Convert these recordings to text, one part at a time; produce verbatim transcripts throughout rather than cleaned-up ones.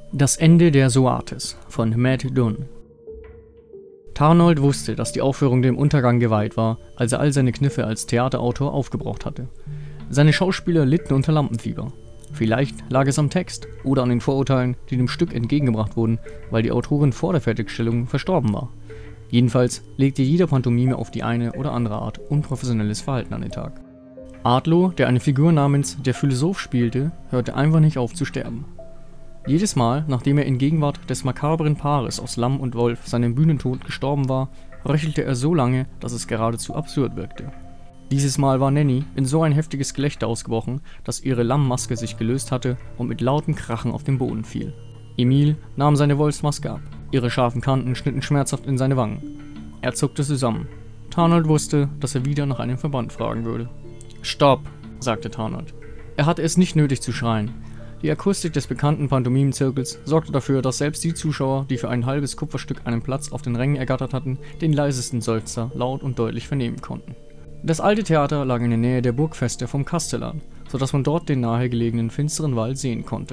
Das Ende der Soates von Matt Dunn. Tarnold wusste, dass die Aufführung dem Untergang geweiht war, als er all seine Kniffe als Theaterautor aufgebraucht hatte. Seine Schauspieler litten unter Lampenfieber. Vielleicht lag es am Text oder an den Vorurteilen, die dem Stück entgegengebracht wurden, weil die Autorin vor der Fertigstellung verstorben war. Jedenfalls legte jeder Pantomime auf die eine oder andere Art unprofessionelles Verhalten an den Tag. Adlo, der eine Figur namens der Philosoph spielte, hörte einfach nicht auf zu sterben. Jedes Mal, nachdem er in Gegenwart des makabren Paares aus Lamm und Wolf seinem Bühnentod gestorben war, röchelte er so lange, dass es geradezu absurd wirkte. Dieses Mal war Nanny in so ein heftiges Gelächter ausgebrochen, dass ihre Lammmaske sich gelöst hatte und mit lautem Krachen auf den Boden fiel. Emil nahm seine Wolfsmaske ab. Ihre scharfen Kanten schnitten schmerzhaft in seine Wangen. Er zuckte zusammen. Tarnold wusste, dass er wieder nach einem Verband fragen würde. »Stopp«, sagte Tarnold. Er hatte es nicht nötig zu schreien. Die Akustik des bekannten Pantomimenzirkels sorgte dafür, dass selbst die Zuschauer, die für ein halbes Kupferstück einen Platz auf den Rängen ergattert hatten, den leisesten Seufzer laut und deutlich vernehmen konnten. Das alte Theater lag in der Nähe der Burgfeste vom Kastellan, sodass man dort den nahegelegenen finsteren Wald sehen konnte.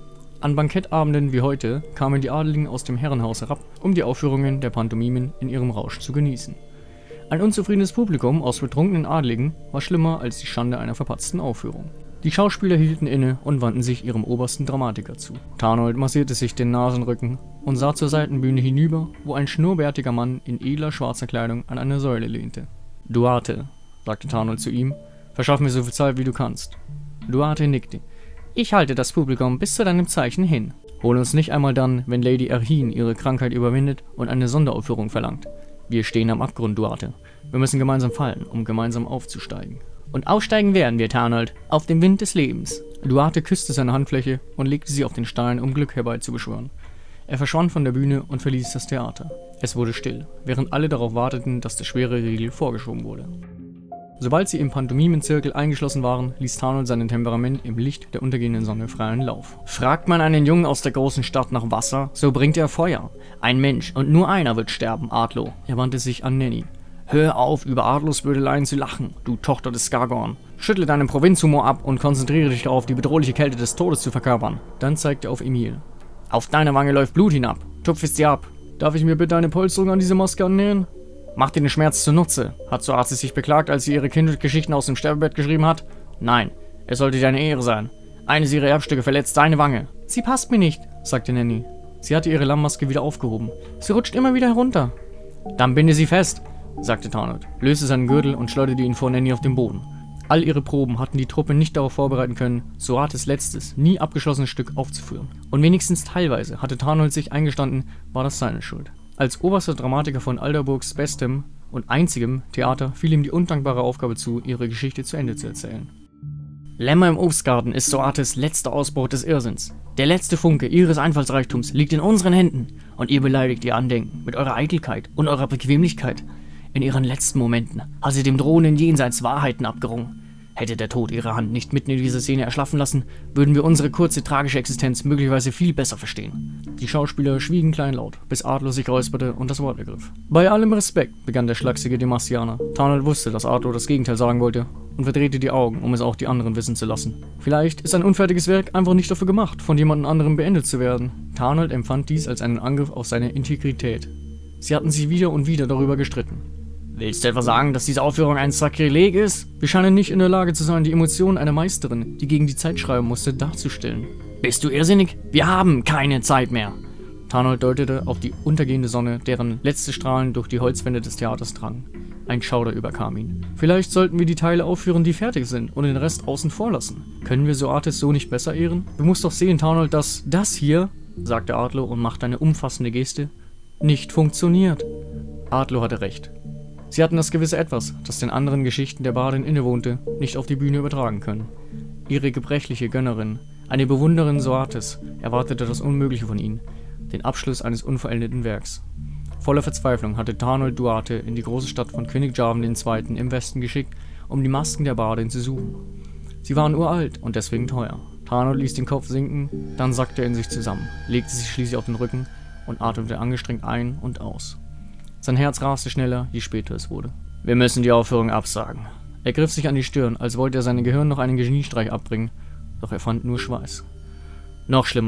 An Bankettabenden wie heute kamen die Adeligen aus dem Herrenhaus herab, um die Aufführungen der Pantomimen in ihrem Rausch zu genießen. Ein unzufriedenes Publikum aus betrunkenen Adeligen war schlimmer als die Schande einer verpatzten Aufführung. Die Schauspieler hielten inne und wandten sich ihrem obersten Dramatiker zu. Tarnold massierte sich den Nasenrücken und sah zur Seitenbühne hinüber, wo ein schnurrbärtiger Mann in edler schwarzer Kleidung an einer Säule lehnte. »Duarte«, sagte Tarnold zu ihm, »verschaff mir so viel Zeit, wie du kannst.« Duarte nickte. »Ich halte das Publikum bis zu deinem Zeichen hin. Hol uns nicht einmal dann, wenn Lady Erhin ihre Krankheit überwindet und eine Sonderaufführung verlangt. Wir stehen am Abgrund, Duarte. Wir müssen gemeinsam fallen, um gemeinsam aufzusteigen.« »Und aussteigen werden wir, Tarnold, auf dem Wind des Lebens.« Duarte küsste seine Handfläche und legte sie auf den Stein, um Glück herbeizubeschwören. Er verschwand von der Bühne und verließ das Theater. Es wurde still, während alle darauf warteten, dass der schwere Riegel vorgeschoben wurde. Sobald sie im Pantomimenzirkel eingeschlossen waren, ließ Tarnold sein Temperament im Licht der untergehenden Sonne freien Lauf. »Fragt man einen Jungen aus der großen Stadt nach Wasser, so bringt er Feuer. Ein Mensch und nur einer wird sterben, Adlo.« Er wandte sich an Nanny. »Hör auf, über Adlos Bödeleien zu lachen, du Tochter des Skargorn. Schüttle deinen Provinzhumor ab und konzentriere dich darauf, die bedrohliche Kälte des Todes zu verkörpern.« Dann zeigte er auf Emil. »Auf deiner Wange läuft Blut hinab. Tupf es dir ab. Darf ich mir bitte eine Polsterung an diese Maske annähern? Mach dir den Schmerz zunutze. Hat Soates sich beklagt, als sie ihre Kindheitsgeschichten aus dem Sterbebett geschrieben hat? Nein, es sollte dir eine Ehre sein. Eines ihrer Erbstücke verletzt deine Wange.« »Sie passt mir nicht«, sagte Nanny. Sie hatte ihre Lammmaske wieder aufgehoben. »Sie rutscht immer wieder herunter.« »Dann binde sie fest«, sagte Tarnold, löste seinen Gürtel und schleuderte ihn vor Nanny auf den Boden. All ihre Proben hatten die Truppe nicht darauf vorbereiten können, Soates letztes, nie abgeschlossenes Stück aufzuführen. Und wenigstens teilweise hatte Tarnold sich eingestanden, war das seine Schuld. Als oberster Dramatiker von Alderburgs bestem und einzigem Theater fiel ihm die undankbare Aufgabe zu, ihre Geschichte zu Ende zu erzählen. »Lämmer im Obstgarten ist Soates letzter Ausbruch des Irrsinns. Der letzte Funke ihres Einfallsreichtums liegt in unseren Händen und ihr beleidigt ihr Andenken mit eurer Eitelkeit und eurer Bequemlichkeit. In ihren letzten Momenten hat sie dem drohenden Jenseits Wahrheiten abgerungen. Hätte der Tod ihre Hand nicht mitten in dieser Szene erschlaffen lassen, würden wir unsere kurze tragische Existenz möglicherweise viel besser verstehen.« Die Schauspieler schwiegen kleinlaut, bis Adlo sich räusperte und das Wort ergriff. »Bei allem Respekt«, begann der schlachsige Demastianer. Tarnold wusste, dass Adlo das Gegenteil sagen wollte und verdrehte die Augen, um es auch die anderen wissen zu lassen. Vielleicht ist ein unfertiges Werk einfach nicht dafür gemacht, von jemand anderem beendet zu werden. Tarnold empfand dies als einen Angriff auf seine Integrität. Sie hatten sich wieder und wieder darüber gestritten. »Willst du etwa sagen, dass diese Aufführung ein Sakrileg ist? Wir scheinen nicht in der Lage zu sein, die Emotionen einer Meisterin, die gegen die Zeit schreiben musste, darzustellen.« »Bist du irrsinnig? Wir haben keine Zeit mehr!« Tarnold deutete auf die untergehende Sonne, deren letzte Strahlen durch die Holzwände des Theaters drangen. Ein Schauder überkam ihn. »Vielleicht sollten wir die Teile aufführen, die fertig sind, und den Rest außen vor lassen. Können wir Soates so nicht besser ehren? Du musst doch sehen, Tarnold, dass das hier«, sagte Adlo und machte eine umfassende Geste, »nicht funktioniert.« Adlo hatte recht. Sie hatten das gewisse Etwas, das den anderen Geschichten der Bardin innewohnte, nicht auf die Bühne übertragen können. Ihre gebrechliche Gönnerin, eine Bewunderin Soates, erwartete das Unmögliche von ihnen, den Abschluss eines unvollendeten Werks. Voller Verzweiflung hatte Tarnold Duarte in die große Stadt von König Jarvan der Zweite. Im Westen geschickt, um die Masken der Bardin zu suchen. Sie waren uralt und deswegen teuer. Tarnold ließ den Kopf sinken, dann sackte er in sich zusammen, legte sich schließlich auf den Rücken und atmete angestrengt ein und aus. Sein Herz raste schneller, je später es wurde. »Wir müssen die Aufführung absagen.« Er griff sich an die Stirn, als wollte er seinem Gehirn noch einen Geniestreich abbringen, doch er fand nur Schweiß. »Noch schlimmer.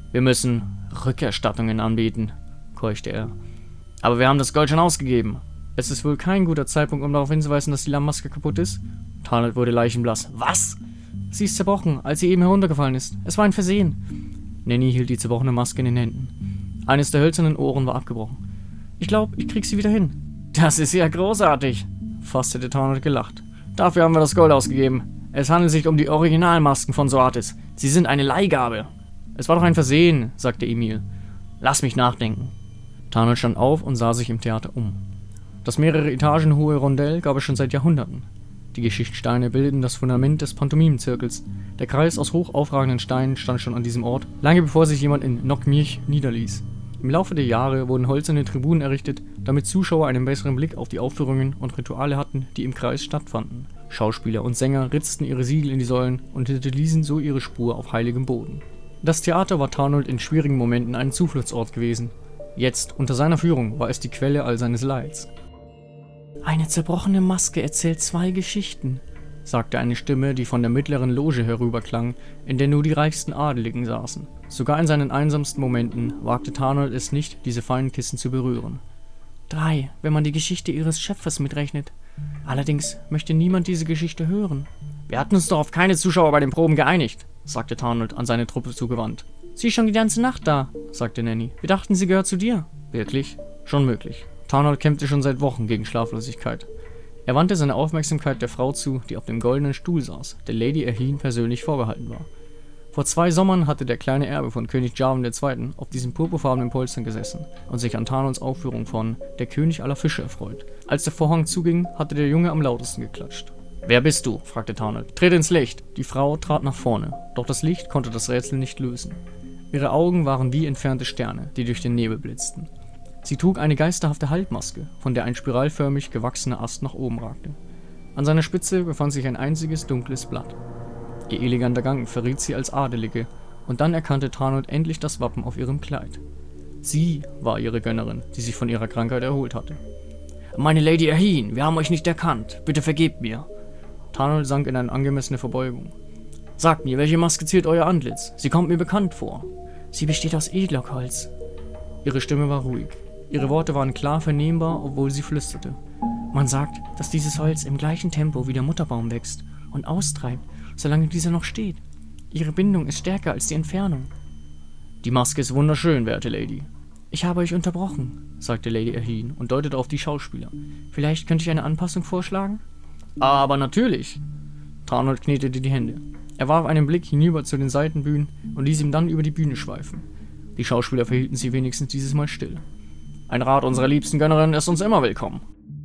Wir müssen Rückerstattungen anbieten, keuchte er. Aber wir haben das Gold schon ausgegeben. Es ist wohl kein guter Zeitpunkt, um darauf hinzuweisen, dass die Lammmaske kaputt ist. Tarnold wurde leichenblass. Was? Sie ist zerbrochen, als sie eben heruntergefallen ist. Es war ein Versehen. Nanny hielt die zerbrochene Maske in den Händen. Eines der hölzernen Ohren war abgebrochen. Ich glaube, ich krieg sie wieder hin. Das ist ja großartig, fast hätte Tarnold gelacht. Dafür haben wir das Gold ausgegeben. Es handelt sich um die Originalmasken von Soatis. Sie sind eine Leihgabe. Es war doch ein Versehen, sagte Emil. Lass mich nachdenken. Tarnold stand auf und sah sich im Theater um. Das mehrere Etagen hohe Rondell gab es schon seit Jahrhunderten. Die Geschichtssteine bildeten das Fundament des Pantomimenzirkels. Der Kreis aus hoch aufragenden Steinen stand schon an diesem Ort, lange bevor sich jemand in Nockmirch niederließ. Im Laufe der Jahre wurden hölzerne Tribünen errichtet, damit Zuschauer einen besseren Blick auf die Aufführungen und Rituale hatten, die im Kreis stattfanden. Schauspieler und Sänger ritzten ihre Siegel in die Säulen und hinterließen so ihre Spur auf heiligem Boden. Das Theater war Tarnold in schwierigen Momenten ein Zufluchtsort gewesen. Jetzt, unter seiner Führung, war es die Quelle all seines Leids. »Eine zerbrochene Maske erzählt zwei Geschichten«, sagte eine Stimme, die von der mittleren Loge herüberklang, in der nur die reichsten Adeligen saßen. Sogar in seinen einsamsten Momenten wagte Tarnold es nicht, diese feinen Kissen zu berühren. »Drei, wenn man die Geschichte ihres Schöpfers mitrechnet. Allerdings möchte niemand diese Geschichte hören.« »Wir hatten uns doch auf keine Zuschauer bei den Proben geeinigt«, sagte Tarnold an seine Truppe zugewandt. »Sie ist schon die ganze Nacht da«, sagte Nanny. »Wir dachten, sie gehört zu dir.« »Wirklich? Schon möglich.« Tarnold kämpfte schon seit Wochen gegen Schlaflosigkeit. Er wandte seine Aufmerksamkeit der Frau zu, die auf dem goldenen Stuhl saß, der Lady Erheen persönlich vorbehalten war. Vor zwei Sommern hatte der kleine Erbe von König Jarvan der Zweite auf diesen purpurfarbenen Polstern gesessen und sich an Tarnolds Aufführung von »Der König aller Fische« erfreut. Als der Vorhang zuging, hatte der Junge am lautesten geklatscht. »Wer bist du?« fragte Tarnold. »Tritt ins Licht!« Die Frau trat nach vorne, doch das Licht konnte das Rätsel nicht lösen. Ihre Augen waren wie entfernte Sterne, die durch den Nebel blitzten. Sie trug eine geisterhafte Halbmaske, von der ein spiralförmig gewachsener Ast nach oben ragte. An seiner Spitze befand sich ein einziges dunkles Blatt. Ihr eleganter Gang verriet sie als Adelige, und dann erkannte Tarnold endlich das Wappen auf ihrem Kleid. Sie war ihre Gönnerin, die sich von ihrer Krankheit erholt hatte. »Meine Lady Erheen, wir haben euch nicht erkannt. Bitte vergebt mir.« Tarnold sank in eine angemessene Verbeugung. »Sagt mir, welche Maske ziert euer Antlitz? Sie kommt mir bekannt vor.« »Sie besteht aus Edellockholz.« Ihre Stimme war ruhig. Ihre Worte waren klar vernehmbar, obwohl sie flüsterte. »Man sagt, dass dieses Holz im gleichen Tempo wie der Mutterbaum wächst und austreibt, solange dieser noch steht. Ihre Bindung ist stärker als die Entfernung.« »Die Maske ist wunderschön, werte Lady.« »Ich habe euch unterbrochen«, sagte Lady Erheen und deutete auf die Schauspieler. »Vielleicht könnte ich eine Anpassung vorschlagen?« »Aber natürlich!« Tarnold knetete die Hände. Er warf einen Blick hinüber zu den Seitenbühnen und ließ ihn dann über die Bühne schweifen. Die Schauspieler verhielten sich wenigstens dieses Mal still. »Ein Rat unserer liebsten Gönnerin ist uns immer willkommen.«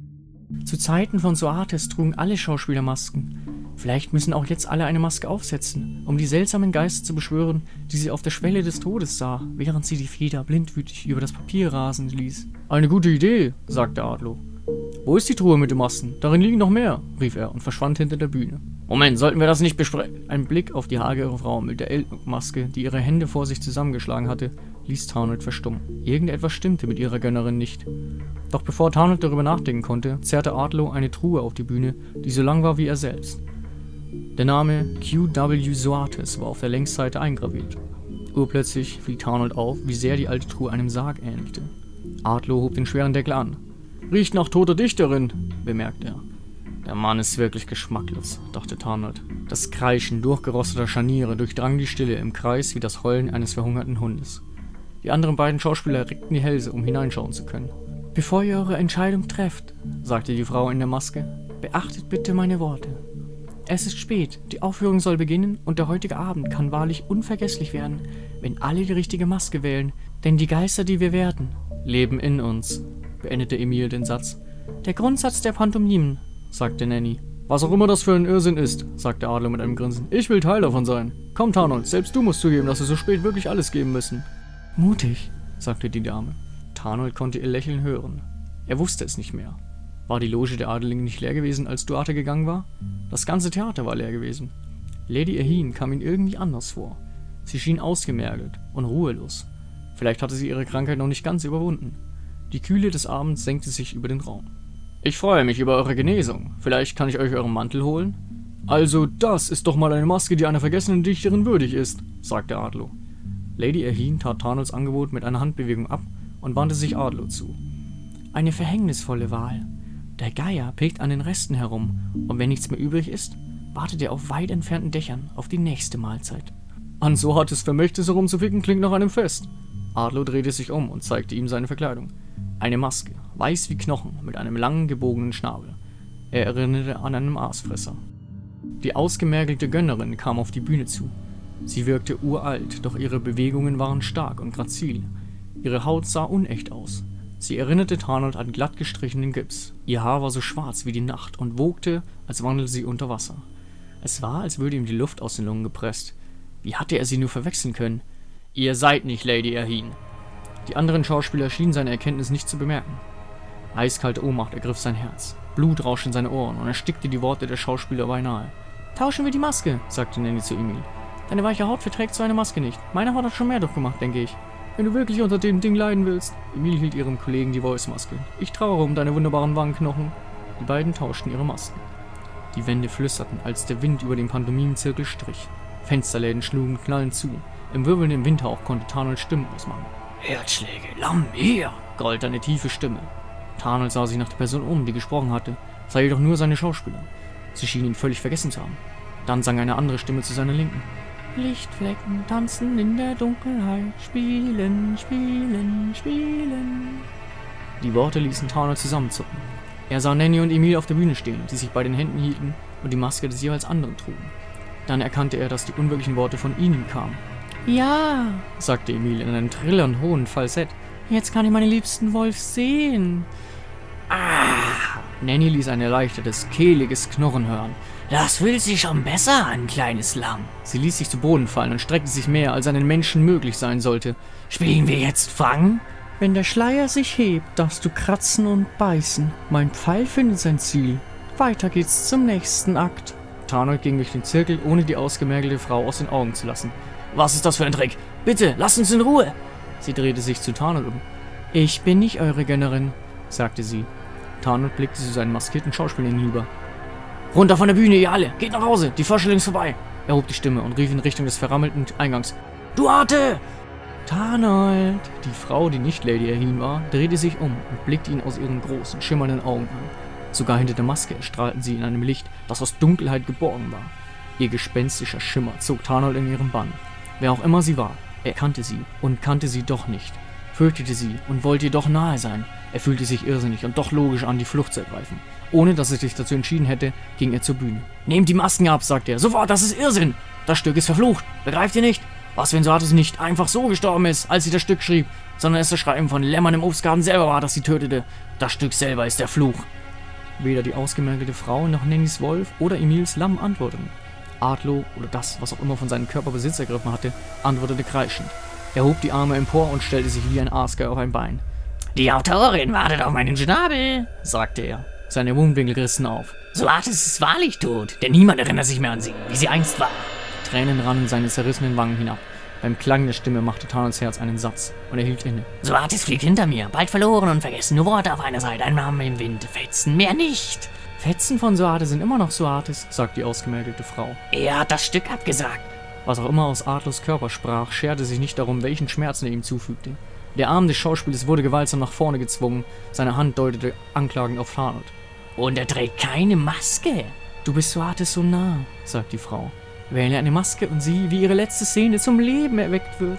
»Zu Zeiten von Soatis trugen alle Schauspieler Masken. Vielleicht müssen auch jetzt alle eine Maske aufsetzen, um die seltsamen Geister zu beschwören, die sie auf der Schwelle des Todes sah, während sie die Feder blindwütig über das Papier rasen ließ.« »Eine gute Idee«, sagte Adlo. »Wo ist die Truhe mit den Masken? Darin liegen noch mehr«, rief er und verschwand hinter der Bühne. »Moment, sollten wir das nicht besprechen?« Ein Blick auf die hagere Frau mit der Elbmaske, die ihre Hände vor sich zusammengeschlagen hatte, ließ Tarnold verstummen. Irgendetwas stimmte mit ihrer Gönnerin nicht. Doch bevor Tarnold darüber nachdenken konnte, zerrte Adlo eine Truhe auf die Bühne, die so lang war wie er selbst. Der Name Q W Soatis war auf der Längsseite eingraviert. Urplötzlich fiel Tarnold auf, wie sehr die alte Truhe einem Sarg ähnelte. Adlo hob den schweren Deckel an. »Riecht nach toter Dichterin«, bemerkte er. »Der Mann ist wirklich geschmacklos«, dachte Tarnold. Das Kreischen durchgerosteter Scharniere durchdrang die Stille im Kreis wie das Heulen eines verhungerten Hundes. Die anderen beiden Schauspieler reckten die Hälse, um hineinschauen zu können. »Bevor ihr eure Entscheidung trefft«, sagte die Frau in der Maske, »beachtet bitte meine Worte. Es ist spät, die Aufführung soll beginnen und der heutige Abend kann wahrlich unvergesslich werden, wenn alle die richtige Maske wählen, denn die Geister, die wir werden, leben in uns«, beendete Emil den Satz. »Der Grundsatz der Pantomimen«, sagte Nanny. »Was auch immer das für ein Irrsinn ist«, sagte Adlo mit einem Grinsen. »Ich will Teil davon sein. Komm, Tarnold, selbst du musst zugeben, dass wir so spät wirklich alles geben müssen.« »Mutig«, sagte die Dame. Tarnold konnte ihr Lächeln hören. Er wusste es nicht mehr. War die Loge der Adeligen nicht leer gewesen, als Duarte gegangen war? Das ganze Theater war leer gewesen. Lady Erheen kam ihm irgendwie anders vor. Sie schien ausgemergelt und ruhelos. Vielleicht hatte sie ihre Krankheit noch nicht ganz überwunden. Die Kühle des Abends senkte sich über den Raum. »Ich freue mich über eure Genesung. Vielleicht kann ich euch euren Mantel holen?« »Also, das ist doch mal eine Maske, die einer vergessenen Dichterin würdig ist«, sagte Adlo. Lady Erhine tat Tarnolds Angebot mit einer Handbewegung ab und wandte sich Ardlo zu. »Eine verhängnisvolle Wahl. Der Geier piekt an den Resten herum, und wenn nichts mehr übrig ist, wartet er auf weit entfernten Dächern auf die nächste Mahlzeit.« »An so hartes Vermächtnis herumzuficken klingt nach einem Fest.« Ardlo drehte sich um und zeigte ihm seine Verkleidung. Eine Maske, weiß wie Knochen, mit einem langen, gebogenen Schnabel. Er erinnerte an einen Aasfresser. Die ausgemergelte Gönnerin kam auf die Bühne zu. Sie wirkte uralt, doch ihre Bewegungen waren stark und grazil. Ihre Haut sah unecht aus. Sie erinnerte Tarnold an glatt gestrichenen Gips. Ihr Haar war so schwarz wie die Nacht und wogte, als wandele sie unter Wasser. Es war, als würde ihm die Luft aus den Lungen gepresst. Wie hatte er sie nur verwechseln können? »Ihr seid nicht Lady Erhine.« Die anderen Schauspieler schienen seine Erkenntnis nicht zu bemerken. Eiskalte Ohnmacht ergriff sein Herz. Blut rauschte in seine Ohren und erstickte die Worte der Schauspieler beinahe. »Tauschen wir die Maske«, sagte Nanny zu Emil. »Deine weiche Haut verträgt so eine Maske nicht. Meine Haut hat schon mehr durchgemacht, denke ich. Wenn du wirklich unter dem Ding leiden willst.« Emil hielt ihrem Kollegen die Voice-Maske. »Ich trauere um deine wunderbaren Wangenknochen.« Die beiden tauschten ihre Masken. Die Wände flüsterten, als der Wind über den Pantomimenzirkel strich. Fensterläden schlugen knallend zu. Im wirbelnden Windhauch konnte Tarnold Stimmen ausmachen. »Herzschläge, Lamm, hier!« grollte eine tiefe Stimme. Tarnold sah sich nach der Person um, die gesprochen hatte, sah jedoch nur seine Schauspieler. Sie schienen ihn völlig vergessen zu haben. Dann sang eine andere Stimme zu seiner Linken. »Lichtflecken tanzen in der Dunkelheit, spielen, spielen, spielen.« Die Worte ließen Tarnold zusammenzucken. Er sah Nanny und Emil auf der Bühne stehen, die sich bei den Händen hielten und die Maske des jeweils anderen trugen. Dann erkannte er, dass die unwirklichen Worte von ihnen kamen. »Ja«, sagte Emil in einem trillernd hohen Falsett. »Jetzt kann ich meinen liebsten Wolf sehen.« »Ah!« Nanny ließ ein erleichtertes, kehliges Knurren hören. »Das fühlt sich schon besser an, kleines Lamm.« Sie ließ sich zu Boden fallen und streckte sich mehr, als einem Menschen möglich sein sollte. »Spielen wir jetzt Fang?« »Wenn der Schleier sich hebt, darfst du kratzen und beißen. Mein Pfeil findet sein Ziel. Weiter geht's zum nächsten Akt.« Tarnold ging durch den Zirkel, ohne die ausgemergelte Frau aus den Augen zu lassen. »Was ist das für ein Trick? Bitte, lasst uns in Ruhe!« Sie drehte sich zu Tarnold um. »Ich bin nicht eure Gönnerin«, sagte sie. Tarnold blickte zu seinen maskierten Schauspielern hinüber. »Runter von der Bühne, ihr alle! Geht nach Hause! Die Vorstellung ist vorbei!« Er hob die Stimme und rief in Richtung des verrammelten Eingangs. »Duarte!« »Tarnold!« Die Frau, die nicht Lady Erhine war, drehte sich um und blickte ihn aus ihren großen, schimmernden Augen an. Sogar hinter der Maske erstrahlten sie in einem Licht, das aus Dunkelheit geborgen war. Ihr gespenstischer Schimmer zog Tarnold in ihren Bann. Wer auch immer sie war, er kannte sie und kannte sie doch nicht, fürchtete sie und wollte ihr doch nahe sein. Er fühlte sich irrsinnig und doch logisch an, die Flucht zu ergreifen. Ohne dass er sich dazu entschieden hätte, ging er zur Bühne. »Nehmt die Masken ab«, sagte er. »Sofort, das ist Irrsinn! Das Stück ist verflucht! Begreift ihr nicht? Was, wenn Soates nicht einfach so gestorben ist, als sie das Stück schrieb, sondern es das Schreiben von Lämmern im Obstgarten selber war, das sie tötete? Das Stück selber ist der Fluch!« Weder die ausgemergelte Frau noch Nannys Wolf oder Emils Lamm antworteten. Ardlo, oder das, was auch immer von seinem Körper Besitz ergriffen hatte, antwortete kreischend. Er hob die Arme empor und stellte sich wie ein Aasgeier auf ein Bein. »Die Autorin wartet auf meinen Schnabel«, sagte er. Seine Mundwinkel rissen auf. »Soates ist wahrlich tot, denn niemand erinnert sich mehr an sie, wie sie einst war.« Tränen rannen seine zerrissenen Wangen hinab. Beim Klang der Stimme machte Tarnolds Herz einen Satz, und er hielt inne. »Soates fliegt hinter mir, bald verloren und vergessen, nur Worte auf einer Seite, ein Name im Wind, Fetzen, mehr nicht.« »Fetzen von Soates sind immer noch Soates«, sagte die ausgemergelte Frau. »Er hat das Stück abgesagt.« Was auch immer aus Ardlos Körper sprach, scherte sich nicht darum, welchen Schmerzen er ihm zufügte. Der Arm des Schauspielers wurde gewaltsam nach vorne gezwungen, seine Hand deutete anklagend auf Tarnold. »Und er trägt keine Maske!« »Du bist Soates so nah«, sagt die Frau. »Wähle eine Maske und sieh, wie ihre letzte Szene zum Leben erweckt wird.«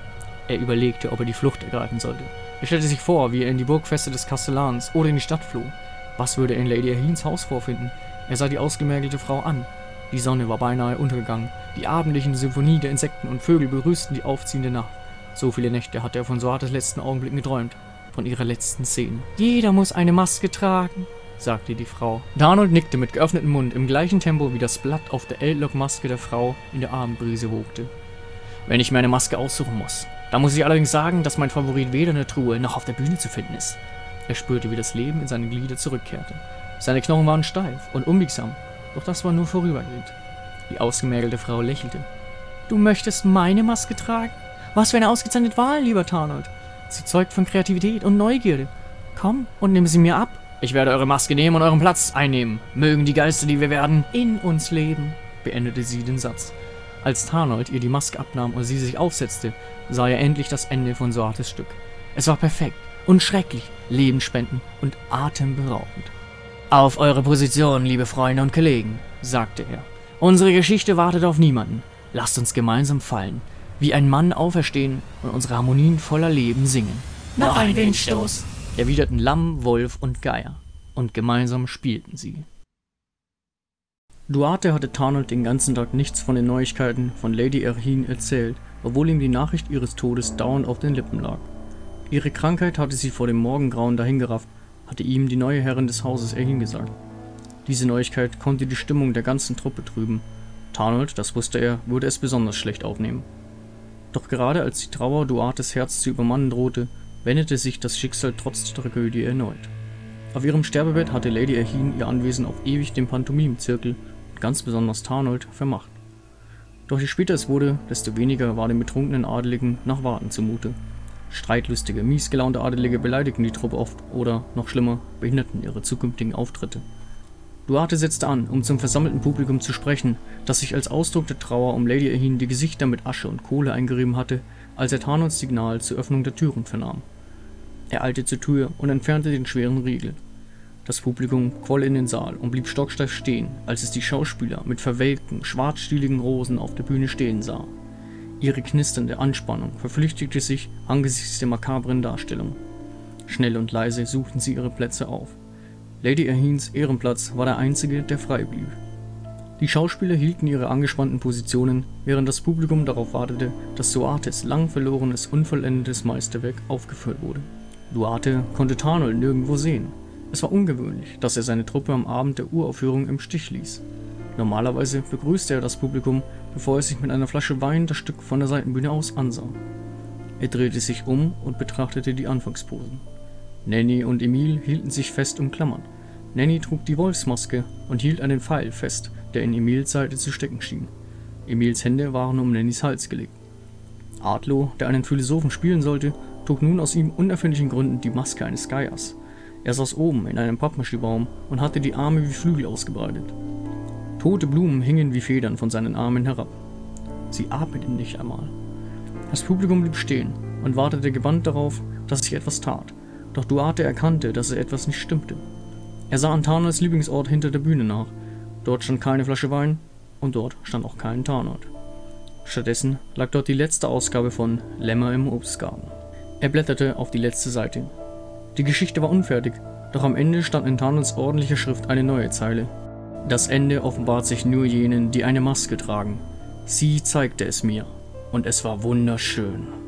Er überlegte, ob er die Flucht ergreifen sollte. Er stellte sich vor, wie er in die Burgfeste des Kastellans oder in die Stadt floh. Was würde er in Lady Erhines Haus vorfinden? Er sah die ausgemergelte Frau an. Die Sonne war beinahe untergegangen. Die abendliche Symphonie der Insekten und Vögel begrüßten die aufziehende Nacht. So viele Nächte hatte er von Soates letzten Augenblicken geträumt. Von ihrer letzten Szene. »Jeder muss eine Maske tragen«, sagte die Frau. Tarnold nickte mit geöffnetem Mund im gleichen Tempo, wie das Blatt auf der Eldlock-Maske der Frau in der Abendbrise wogte. »Wenn ich mir eine Maske aussuchen muss, dann muss ich allerdings sagen, dass mein Favorit weder in der Truhe noch auf der Bühne zu finden ist.« Er spürte, wie das Leben in seine Glieder zurückkehrte. Seine Knochen waren steif und unbiegsam, doch das war nur vorübergehend. Die ausgemergelte Frau lächelte. »Du möchtest meine Maske tragen? Was für eine ausgezeichnete Wahl, lieber Tarnold. Sie zeugt von Kreativität und Neugierde. Komm und nimm sie mir ab. Ich werde eure Maske nehmen und euren Platz einnehmen. Mögen die Geister, die wir werden, in uns leben«, beendete sie den Satz. Als Tarnold ihr die Maske abnahm und sie sich aufsetzte, sah er endlich das Ende von Soates Stück. Es war perfekt und schrecklich, lebensspendend und atemberaubend. »Auf eure Position, liebe Freunde und Kollegen«, sagte er. »Unsere Geschichte wartet auf niemanden. Lasst uns gemeinsam fallen, wie ein Mann auferstehen und unsere Harmonien voller Leben singen.« »Noch ein Windstoß«, erwiderten Lamm, Wolf und Geier, und gemeinsam spielten sie. Duarte hatte Tarnold den ganzen Tag nichts von den Neuigkeiten von Lady Erhin erzählt, obwohl ihm die Nachricht ihres Todes dauernd auf den Lippen lag. Ihre Krankheit hatte sie vor dem Morgengrauen dahingerafft, hatte ihm die neue Herrin des Hauses Erhin gesagt. Diese Neuigkeit konnte die Stimmung der ganzen Truppe trüben. Tarnold, das wusste er, würde es besonders schlecht aufnehmen. Doch gerade als die Trauer Duartes Herz zu übermannen drohte, wendete sich das Schicksal trotz der Tragödie erneut. Auf ihrem Sterbebett hatte Lady Erhin ihr Anwesen auf ewig dem Pantomimenzirkel und ganz besonders Tarnold vermacht. Doch je später es wurde, desto weniger war den betrunkenen Adeligen nach Warten zumute. Streitlustige, miesgelaunte Adelige beleidigten die Truppe oft oder, noch schlimmer, behinderten ihre zukünftigen Auftritte. Duarte setzte an, um zum versammelten Publikum zu sprechen, das sich als Ausdruck der Trauer um Lady Erhin die Gesichter mit Asche und Kohle eingerieben hatte, als er Tarnolds Signal zur Öffnung der Türen vernahm. Er eilte zur Tür und entfernte den schweren Riegel. Das Publikum quoll in den Saal und blieb stocksteif stehen, als es die Schauspieler mit verwelkten, schwarzstieligen Rosen auf der Bühne stehen sah. Ihre knisternde Anspannung verflüchtigte sich angesichts der makabren Darstellung. Schnell und leise suchten sie ihre Plätze auf. Lady Erhins Ehrenplatz war der einzige, der frei blieb. Die Schauspieler hielten ihre angespannten Positionen, während das Publikum darauf wartete, dass Soates lang verlorenes, unvollendetes Meisterwerk aufgeführt wurde. Duarte konnte Tarnold nirgendwo sehen. Es war ungewöhnlich, dass er seine Truppe am Abend der Uraufführung im Stich ließ. Normalerweise begrüßte er das Publikum, bevor er sich mit einer Flasche Wein das Stück von der Seitenbühne aus ansah. Er drehte sich um und betrachtete die Anfangsposen. Nanny und Emil hielten sich fest umklammert. Nanny trug die Wolfsmaske und hielt einen Pfeil fest, der in Emils Seite zu stecken schien. Emils Hände waren um Nannys Hals gelegt. Adlo, der einen Philosophen spielen sollte, trug nun aus ihm unerfindlichen Gründen die Maske eines Geiers. Er saß oben in einem Pappmaschiebaum und hatte die Arme wie Flügel ausgebreitet. Tote Blumen hingen wie Federn von seinen Armen herab. Sie atmeten nicht einmal. Das Publikum blieb stehen und wartete gebannt darauf, dass sich etwas tat. Doch Duarte erkannte, dass es etwas nicht stimmte. Er sah an Tarnolds Lieblingsort hinter der Bühne nach. Dort stand keine Flasche Wein und dort stand auch kein Tarnold. Stattdessen lag dort die letzte Ausgabe von Lämmer im Obstgarten. Er blätterte auf die letzte Seite. Die Geschichte war unfertig, doch am Ende stand in Tarnolds ordentlicher Schrift eine neue Zeile. Das Ende offenbart sich nur jenen, die eine Maske tragen. Sie zeigte es mir, und es war wunderschön.